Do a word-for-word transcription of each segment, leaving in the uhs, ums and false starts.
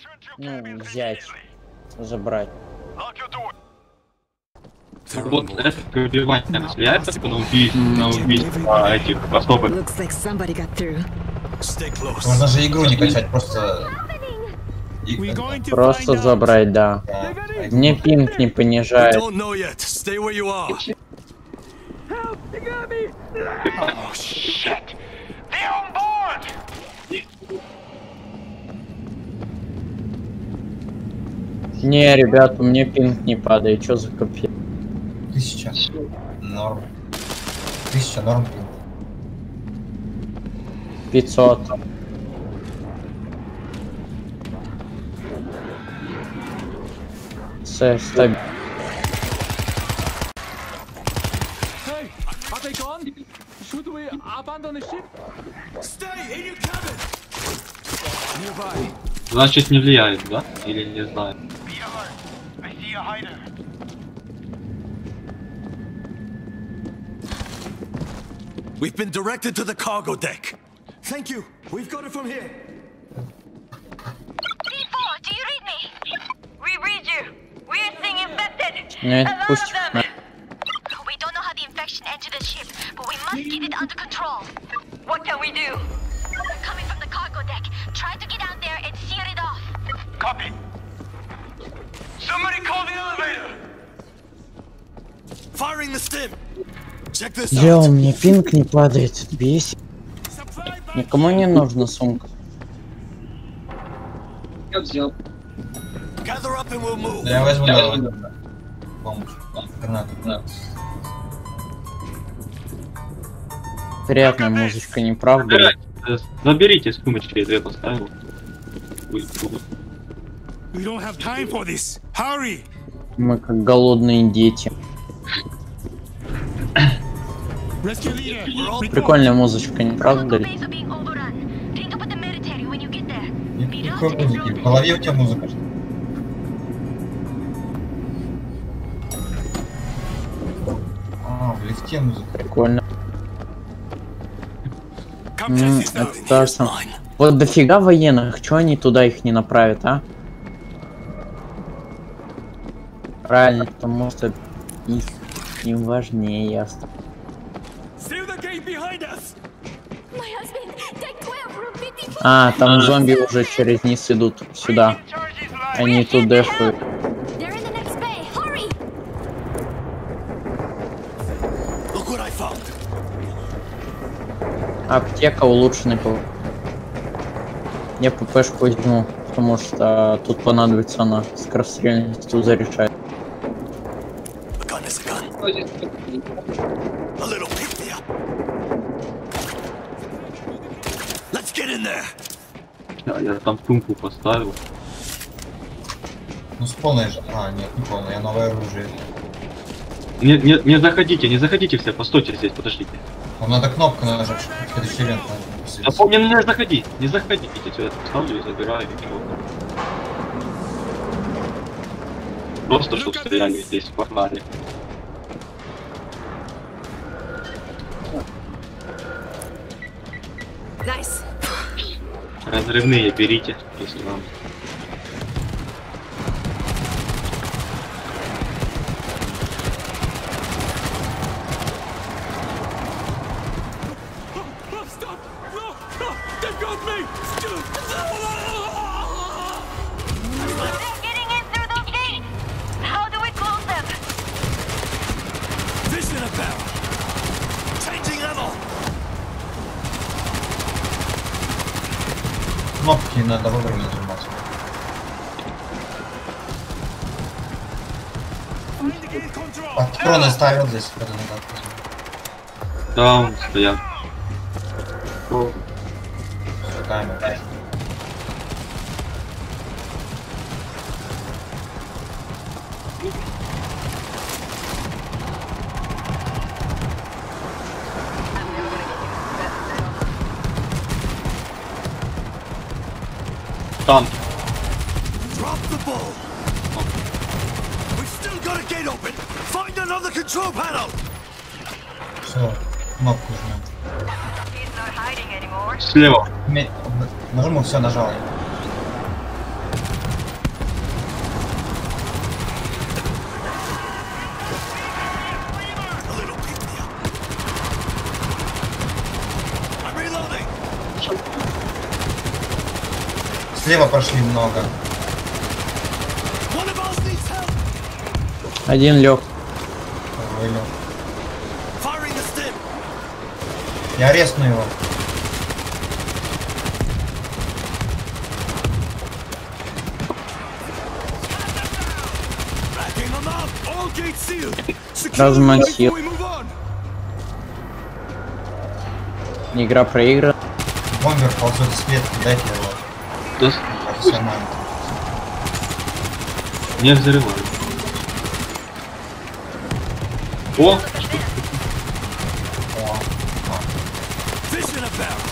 Ну, взять, забрать. Вот это убивание влияет на убийство, на убийство этих особых. Можно же игру не качать, просто... Просто забрать, да. Да. Мне пинг не понижает. Не, ребят, у меня пинг не падает. Что за копье? Тысяча. Норм. Тысяча норм. пятьсот. С, стаб... Значит, не влияет, да? Или не знаю. We've been directed to the cargo deck. Thank you. We've got it from here. C four, do you read me? We read you. We're seeing infected. Нет, A lot пусть. of them. We don't know how the infection entered the ship, but we must get it under control. What can we do? Coming from the cargo deck. Try to get out there and sear it off. Copy. Somebody call the elevator. Firing the stim. Check this out. Yo, мне пинг не падает, бесит. Никому не нужна сумка. Я взял. Gather up and we'll move. Я возьму на помощь. Гранату. Да. Приятная музычка, не правда ли? Заберите сумочки, я поставил. Ой, ой. We don't have time for this. Hurry. Мы как голодные дети. Rescue leader. We're all Прикольная музычка, не правда ли? Base are being overrun. Think up with the military when you get there. Никакой музыки. В голове у тебя музыка. А, в лифте музыка. Прикольно. Come М, test this out in это here's сам. mine. Вот дофига военных, чё они туда их не направят, а? Правильно, потому что их им важнее, ясно. Seal the gate behind us. My husband, deck twelve, room fifty-four. А, там зомби уже через низ идут сюда. Они тут дефают. They're in the next bay. Hurry. Look what I found. Аптека улучшенный пол. Я ППшку возьму, потому что тут понадобится она. Скорострельностью зарешает. A gun is a gun. A little pick me up. Let's get in there. Я, я там сумку поставил. Ну с полной же. А, нет, не полная, я новое оружие. Не, не, не заходите, не заходите все, постойте здесь, подождите. Нам надо кнопку нажать, чтобы следующий ивент Да помни, не заходи, не заходите, я ставлю и забираю и всё. Просто чтоб стреляли здесь, погнали. Nice. Разрывные берите, если вам. Stop! No! No! They've got me! They're getting in through those gates. How do we close them? Vision of barrel. Changing ammo. Кнопки надо вовремя нажимать. Find the gate control. Патроны ставил здесь, когда надо. Да, он стоят. Таймер. Там. Drop the ball. We've still got a gate open. Find another control panel. Все, кнопку жмем. He's not hiding anymore. Слева. Нажму, все, нажал. Слева прошли много. One of us needs help. Один лег. Второй лег. Firing the stim. Я резну его. Backing them up. All gates sealed. Secure them Размансил. before we move on. Игра проиграна. Бомбер ползет из клетки, дайте его. Да, Профессионально. не взрывай. О, О, Fish in a barrel.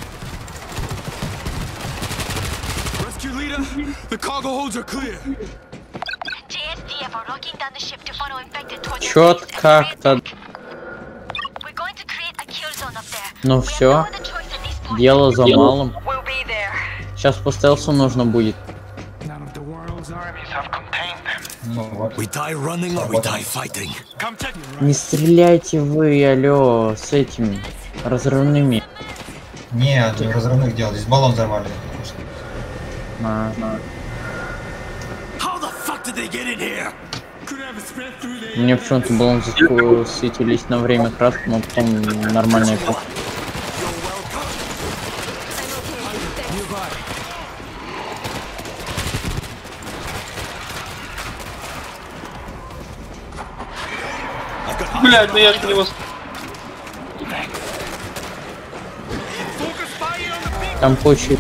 Rescue leader, the cargo holds are clear. J S D F are locking down the ship to funnel infected towards the Чёт base and как-то. create- We're going to create a kill zone up there. Ну We have всё. no other choice at this point. Дело за малым. We'll be there. Сейчас по стелсу нужно будет. None of the world's armies have contained them. ну вот. We die running or we die fighting. Come check. Не стреляйте вы, алё, с этими разрывными. Не, не разрывных делал. Здесь баллон взорвали. На, на. How the fuck did they get in here? Could have spread through the Мне почему-то баллон засветились на время кратко, но потом нормальная эпоха. блядь, ну я ж не вас... Там куча.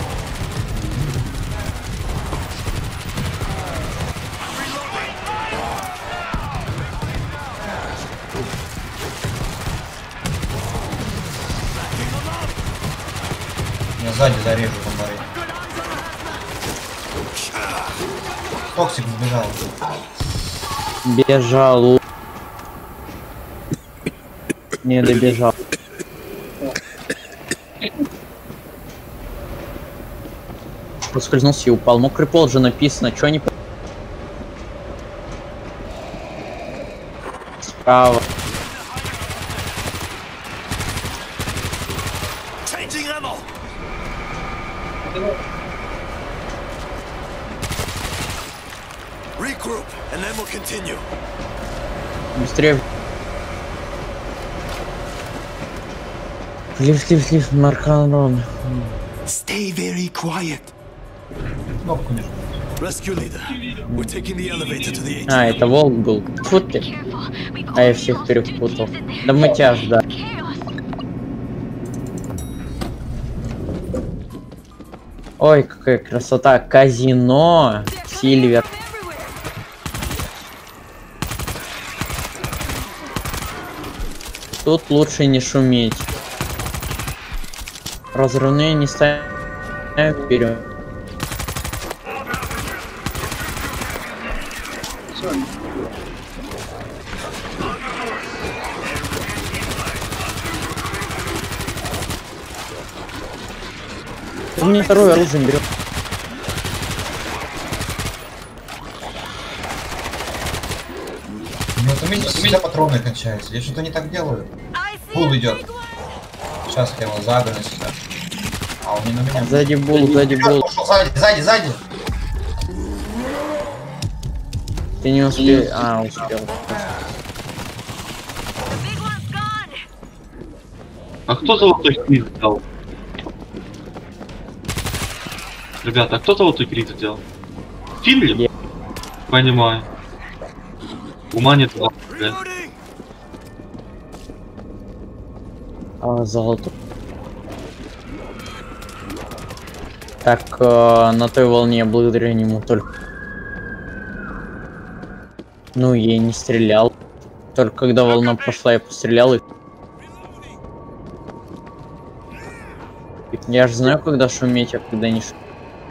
Я сзади зарежу бомбарей. Токсик сбежал. Бежал. Не добежал. Поскользнулся и упал. Мокрый пол же написано. Чё не... Справа. changing ammo. Regroup, and then we'll continue. Быстрее. Слив, слив, слив, Марканрон. Stay very quiet. Кнопку не жму. Rescue leader, we're taking the elevator to the А, это волк был. Фу ты. Careful. We've А я got всех hostile перепутал. teams in there. Да мытяж, да. Chaos. Ой, какая красота. Казино. Сильвер. Тут лучше не шуметь. Разрывные не ставим вперед. Ты мне второе оружие берет. Ну вот у меня всегда патроны кончаются. Я что-то не так делаю. Пул идет. Сейчас я его загону сюда. А он не на меня. Сзади был, сзади Вперед был. пошел, сзади, сзади, сзади. Ты не успел. А, успел. Big one's gone. А кто золотой крит сделал? Ребята, а кто золотой крит сделал? Финли? Я. Понимаю. Ума нет. Блядь. Reloading! А, золото. Так, э, на той волне благодаря нему только. Ну, я не стрелял. Только когда волна пошла, я пострелял и... Я же знаю, когда шуметь, а когда не шуметь.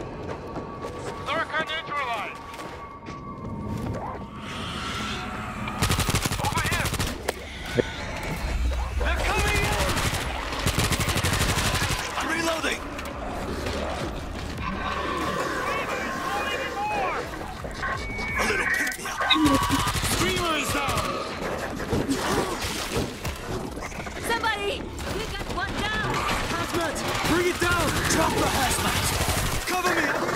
I'm reloading! A little pick me up. Screamers down! Somebody, we got one down. Hazmat! Bring it down! Drop the hazmat! Cover me!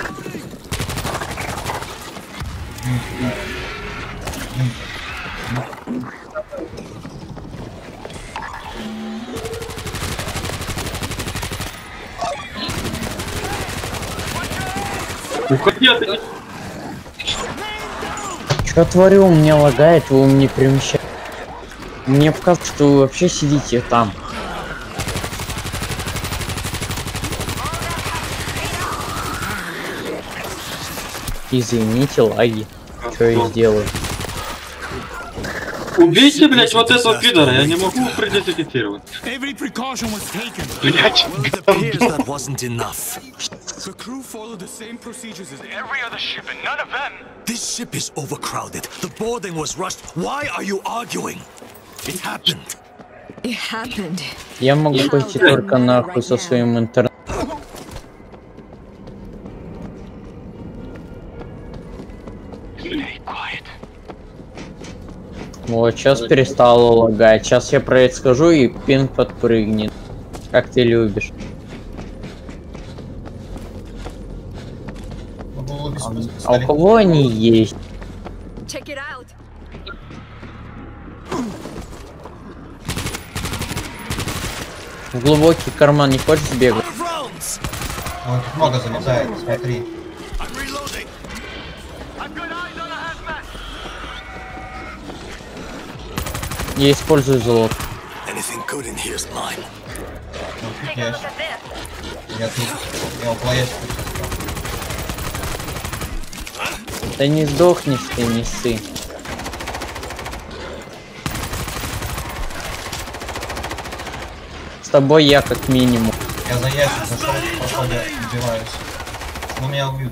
Уходи от этих. Что творю? У меня лагает, вы мне перемещаете. Мне показывает, что вы вообще сидите там. Извините, лаги. Что я сделаю? Убейте, блять, вот этого пидора, я не могу продезинфицировать. Every precaution was taken. Блять, Well, it appears that wasn't enough. The crew followed the same procedures as every other ship, and none of them. This ship is overcrowded. The boarding was rushed. Why are you arguing? It happened. It happened. Я могу пойти только нахуй со своим интернетом. Stay quiet. Вот, сейчас перестало лагать. Сейчас я про это скажу и пинг подпрыгнет. Как ты любишь. А у кого они есть? Check it out. В глубокий карман не хочешь бегать? Вот тут много залезает, смотри. I'm reloading. I've got eyes on a hazmat. Я использую золото. Anything good in here's mine. Ну, тут ящик. Я тут, я около ящика. Да не сдохнешь ты, не ссы. С тобой я как минимум. Я за ящик зашел, походу убиваюсь. Но меня убьют.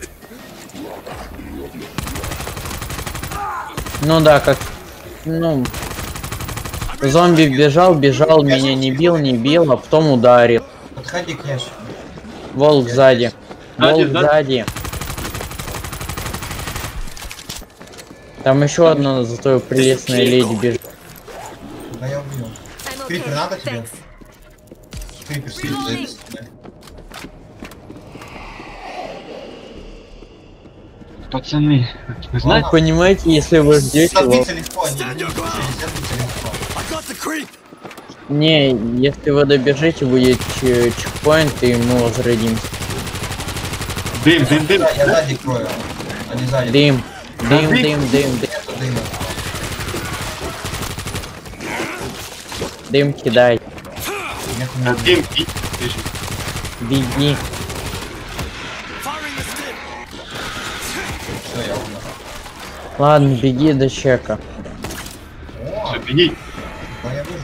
Ну да, как... Ну... Зомби бежал, бежал, меня не бил, не бил, а потом ударил. Подходи к ящику. Волк сзади. Волк Сзади, сзади. Там еще одна зато прелестная леди бежит. Да я убью. I'm Крипер okay. надо тебе? Thanks. Крипер сидит. пацаны, вы знаете, Понимаете, если вы ждете его... Садиться легко, они не садиться легко. I got the creep. Не, если вы добежите, будет ч- чекпоинт, и мы возродимся. дым, дым, дым. Да, я сзади крою. Они сзади. Дым, дым, дым. дым, дым, дым. Нету дыма. Дым кидай. Нету А, дыма. Дым, и- пишет. Беги. Firing the stick. Все, я умер. Ладно, беги до чека. О, Всё, беги. да я выжил.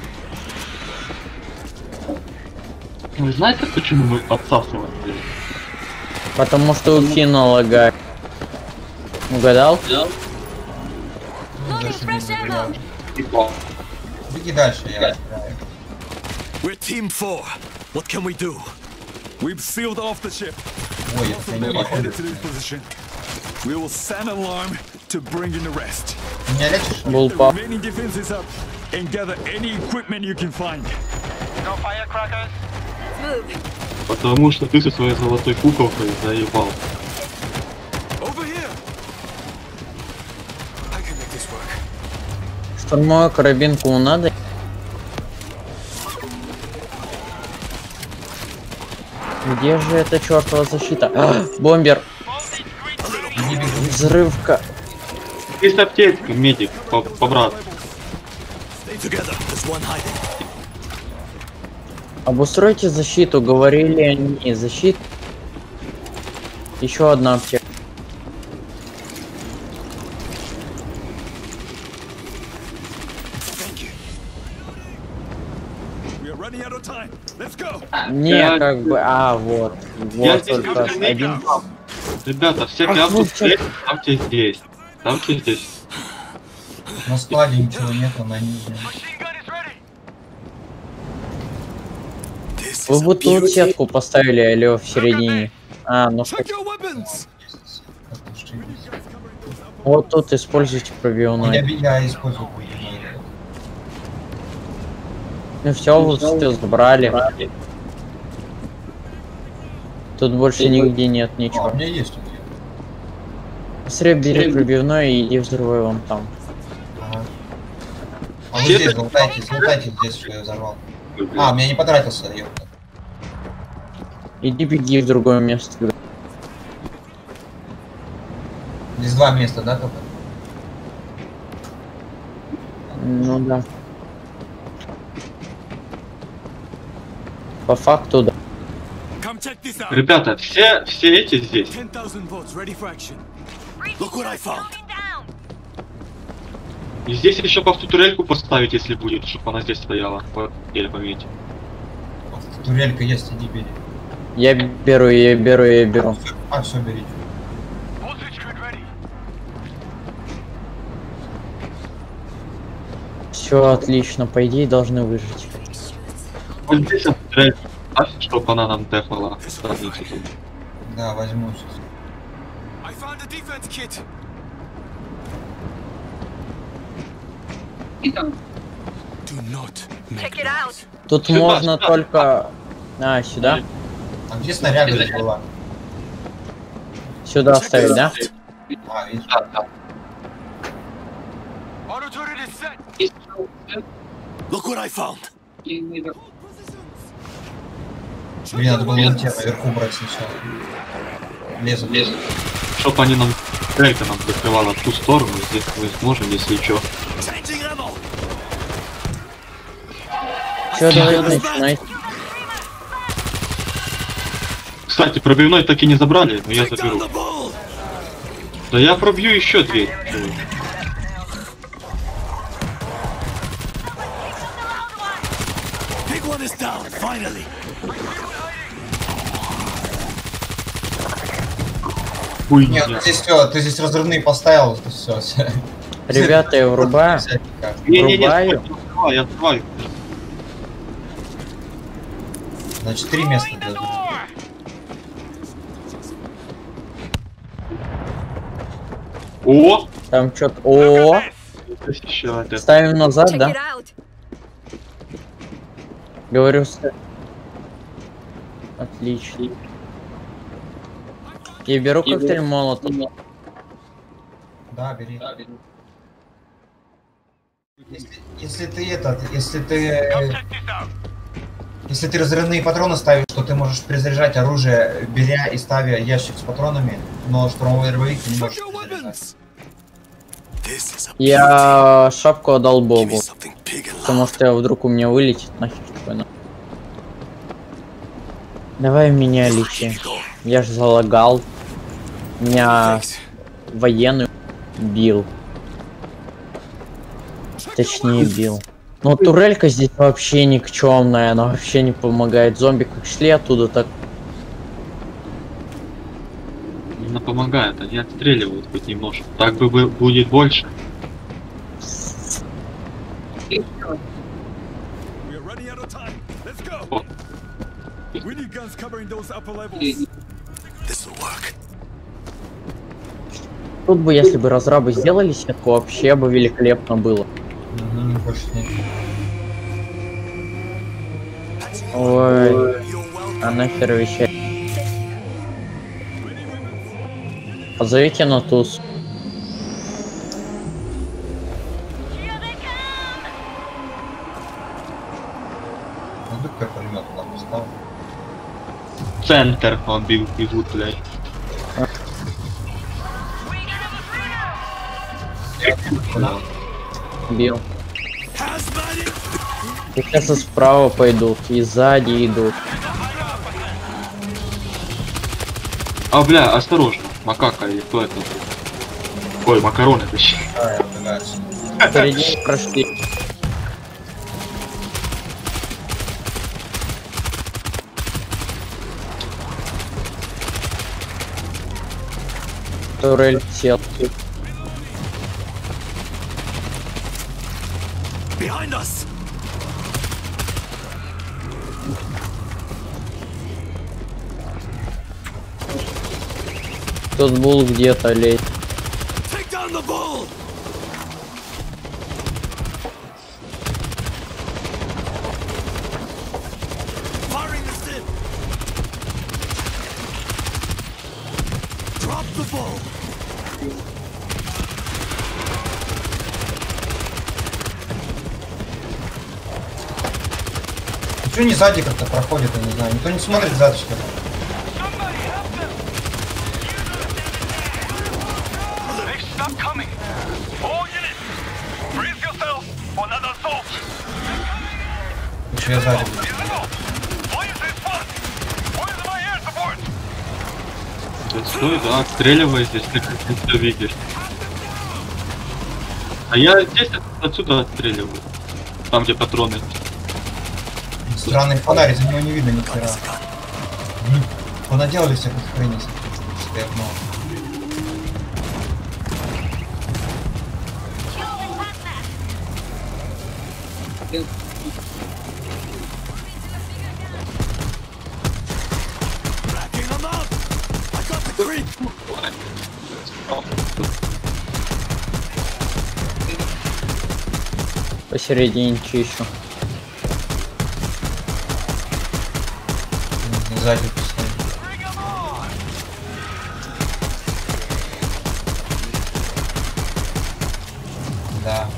Вы знаете, почему мы подсасываем? Потому что у Кина лагает. Угадал? Ну, Loading зашибись, fresh ammo. забиваю. Типа, Беги дальше, я играю. We're team four. What can we do? We've sealed off the ship. Ой, это не We're походит. headed to this position. We will sound alarm to bring in the rest. Ты меня лечишь? Был The пап. remaining defenses up and gather any equipment you can find. No firecrackers. Move. потому что ты со своей золотой куколкой заебал. Over here. I can make this work. Штурмовую карабинку надо. Где же эта чертова защита? А, бомбер! Взрывка! Есть аптечка, медик, по, по брат. Stay together. There's one hiding. Обустройте защиту, говорили они. Защита. Еще одна аптека. Thank you. We are running out of time. Let's go. Не, Я- как бы. А, вот. Я Вот здесь только как-то не один. играл. Ребята, все Ах, кляпы ну здесь, ставьте здесь. Ставьте здесь. На складе ничего нету, на нижнем. Machine gun is ready. This Вы is a будто вот beauty. сетку поставили, алло, в середине. А, ну Check your weapons. вот тут используйте Я, пробивной. я использую пулемет. Ну все, вот все забрали. Тут больше нигде нет А, у ничего. меня есть тут. Быстрее бери пробивной и иди взрывай вон там. Ага. А вы здесь залутайте, залутайте здесь, что я взорвал. А, у меня не потратился, ёпта. Иди беги в другое место. Здесь два места, да, только? Ну да. По факту, да. Come check this out. Ребята, все, все эти здесь. ten thousand volts ready for action. Look what I found. И здесь еще по турельку поставить, если будет, чтобы она здесь стояла. Вот, или пометь. Турелька есть, иди бери. Я беру, я беру, я беру. А, все, берите. Все отлично, по идее должны выжить. Вот здесь вот турельку ставь, чтобы она нам дефала. Ставите тут. Да, возьму сейчас. I found a defense kit. Do not make Check it out. noise. Тут Сюда, можно сюда. только... А, сюда? А где снаряга здесь была? Сюда ставить, да? А, видишь? Да, да. Auto turret is set. Look what I found. Блин, надо было на тебя наверху брать сначала. Лезу, лезу. Чтоб они нам турелька нам закрывала в ту сторону, здесь мы сможем, если что. Changing ammo. Че, давай начинай. Кстати, пробивной так и не забрали, но я Take down заберу. the bull. Да я пробью еще дверь. Big one is down. Finally. Хуйня. Нет, здесь все, ты здесь разрывные поставил, все. Ребята, я врубаю. Не-не-не, Врубаю. я открываю, я открываю. Значит, три места должно быть. О! Там что-то... О, Еще это. ставим назад, Check да? it out. Говорю, ставь. Отлично. Я беру коктейль молотов. Да, бери. Если, если ты этот, если ты... Если ты разрывные патроны ставишь, то ты можешь перезаряжать оружие, беря и ставя ящик с патронами, но штурмовой дробовик ты не можешь Your перезаряжать. weapons. This is a Я шапку отдал Give me Богу, something big and потому loud. что вдруг у меня вылетит, нахер такой на. Давай меня лечи. Я ж залагал. Меня Thanks. военный бил. Точнее бил. Но турелька здесь вообще никчемная, она вообще не помогает. Зомби как шли оттуда, так... Она помогает, они отстреливают хоть немножко. Так бы бы- будет больше. We are running out of time. Let's go. О, We need guns covering those upper levels. This will work. Тут бы, если бы разрабы сделали сетку, вообще бы великолепно было. Угу, больше нет. Ой, You're welcome. а нахер вещать. Позовите на туз. Ну, как пулемет туда поставил. центр он бил, бегут, блядь. Бил. Hazmat. И сейчас и справа пойдут, и сзади идут. А, бля, осторожно. Макака или кто это? Ой, макароны, точнее. А, я убегаюсь. Перед ней прошли. Турель сел. Behind us. Тут был где-то лезть. Take down the bull. Firing the stim. Drop the bull. Чё не сзади как-то проходит, я не знаю. Никто не смотрит сзади, что ли? что я сзади буду. Да стой, да, отстреливай здесь, ты как все видишь. А я здесь отсюда отстреливаю. Там, где патроны. Странный фонарь, за него не видно ни хера. Понаделали всяких хреней. Стоят много. Backing them up! I got the creep! Посередине чищу. Сзади поставим. Да.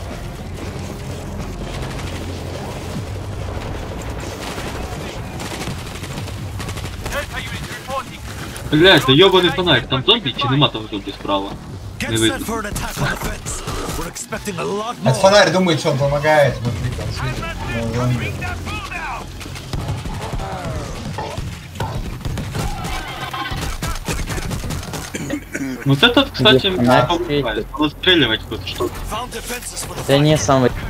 Блять, да ёбаный фонарь, там зомби чи нема там зомби справа? Get Не set видно. for an attack on the fence. We're expecting a lot Этот more. фонарь думает, что он помогает. Смотри, там светит. Ну, зомби. Вот этот, кстати, Где меня фонарь помогает. светит? Надо стреливать хоть что. Found defenses for the Да не сам. Holy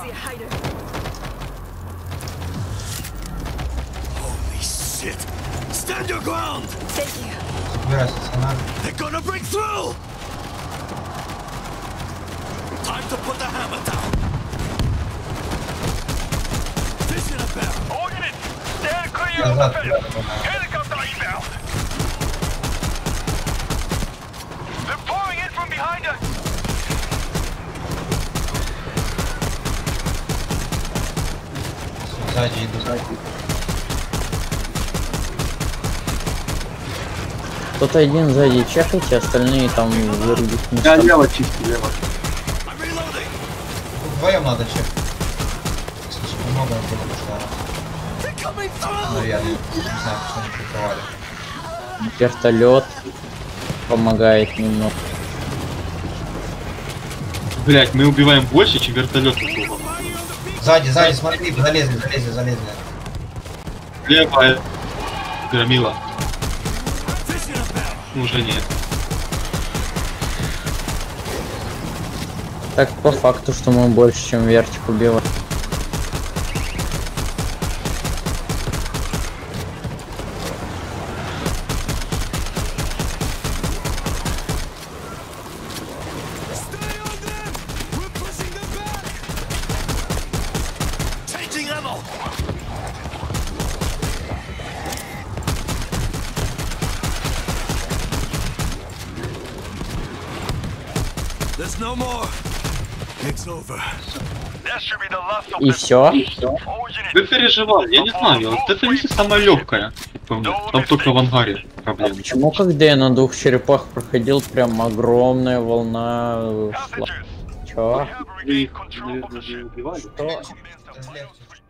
shit! Stand your ground! Собирай стационар. They're gonna break through! Time to put the hammer down! Fish in a barrel! Назад, туда, туда. Сзади иду, сзади. Кто-то один сзади чекайте, остальные там в других Я местах. лево чисто, лево. I'm reloading! Вдвоем надо чек. Слишком много было пошло. They're coming through! Наверное, не знаю, что они прикрывали. Вертолет помогает немного. Блять, мы убиваем больше, чем вертолет услугу. Сзади, сзади, смотри, залезли, залезли, залезли. Лево, громила. Fish in a barrel! Уже нет. Так по факту, что мы больше, чем вертик убиваем. Stay on them! We're pushing them back! Changing ammo! There's no more. It's over. И все. Вы переживали, я не знаю, вот эта миссия самая легкая. По мне. Там только в ангаре А проблемы. почему, когда я на двух черепах проходил, прям огромная волна э, шла? Чё? Вы их, наверное, не убивали? Что? Легче.